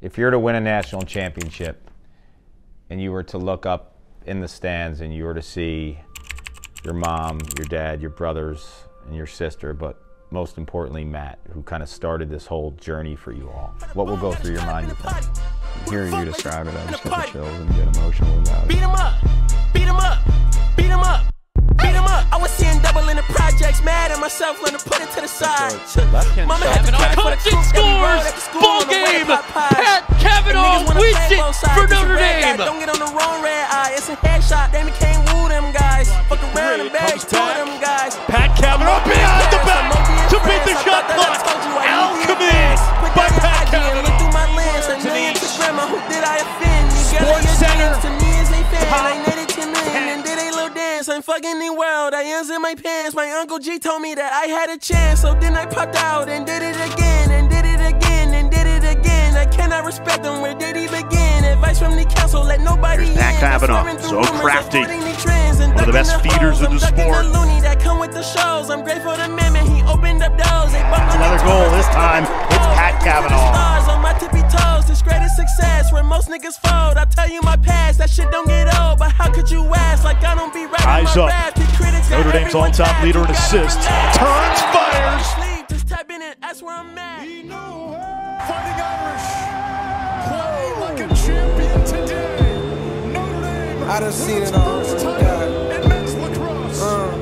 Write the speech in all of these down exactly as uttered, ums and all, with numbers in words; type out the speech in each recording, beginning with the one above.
If you're to win a national championship and you were to look up in the stands and you were to see your mom, your dad, your brothers, and your sister, but most importantly, Matt, who kind of started this whole journey for you all, what will go through your mind, you think? Hearing you describe it, I just get the chills and get emotional about it. Beat him up, beat him up, beat him up, beat him up. I was seeing double in the projects, mad at myself, learning to put it to the side. Mama had to cry for the scores, ball game, Pat Kavanagh wins it for Notre Dame. Don't get on the wrong red eye, it's a headshot, they can't woo them guys. Fuck around and bag two of them guys. Pat Kavanagh behind the back to beat the shot clock. Alchemy by Pat Kavanagh. Who did I offend? Sports Center. To me is a fan. I netted ten million and did a little dance. I'm fucking the world. I ends in my pants. My Uncle G told me that I had a chance. So then I popped out and did it again and did it again and did it again. I cannot respect him. Where did he begin? Advice from the council. Let nobody in. Pat Kavanagh, so crafty. One of the best feeders in the sport. That come with the shows. I'm grateful to man. He opened up doors. Another goal this time. It's Pat Kavanagh. On my tippy toes. This greatest success where most niggas fold. I tell you my past, that shit don't get old. But how could you ask like I don't be right? Eyes up. Notre Dame's on-top leader in assists. Turns, fires. Just type in it, that's where I'm at. Fighting Irish. Play like a champion today. Notre Dame. I done seen it all. In men's lacrosse. Uh,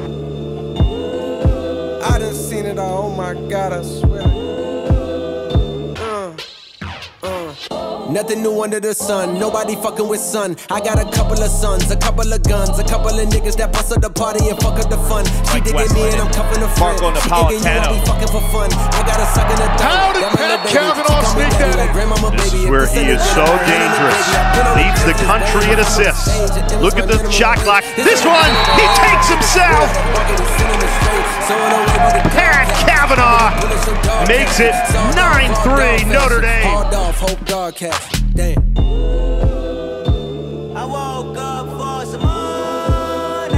I done seen it all. Oh my God, I swear. Nothing new under the sun, nobody fucking with son. I got a couple of sons, a couple of guns, a couple of niggas that bust up the party and fuck up the fun. She digging me and I'm cuffing a friend. Marco She digging you, I be fucking for fun. I got a suck in the thumb. How did Pat Kavanagh sneak that in? This is where he is so dangerous. Leads the country in assists. Look at the shot clock. This one, he takes himself. Pat Kavanagh makes it nine three Notre Dame. Damn. I woke up for some money.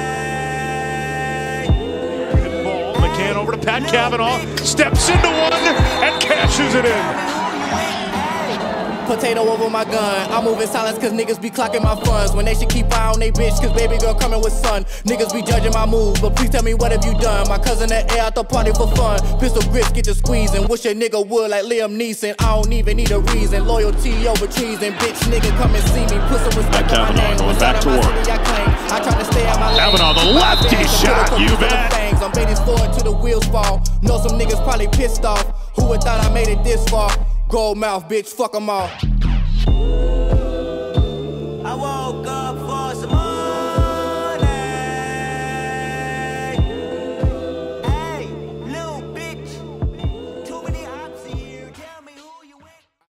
Ball, McCann over to Pat Kavanagh, steps into one and cashes it in. Potato over my gun. I move in silence cause niggas be clocking my funds. When they should keep eye on they bitch cause baby girl coming with son. Niggas be judging my moves, but please tell me what have you done? My cousin at air out the party for fun. Pistol grips get to squeezing. Wish a nigga would like Liam Neeson. I don't even need a reason. Loyalty over treason. Bitch nigga come and see me. Put some respect on my name. Going back to work. I try to stay out my lane. Kavanagh, the lefty shot, you bet. I'm baiting forward till the wheels fall. Know some niggas probably pissed off. Who would thought I made it this far? Gold mouth, bitch, fuck them all.